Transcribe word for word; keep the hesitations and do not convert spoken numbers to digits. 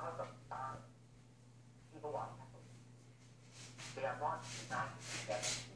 out of time, people are happy. They are not united together.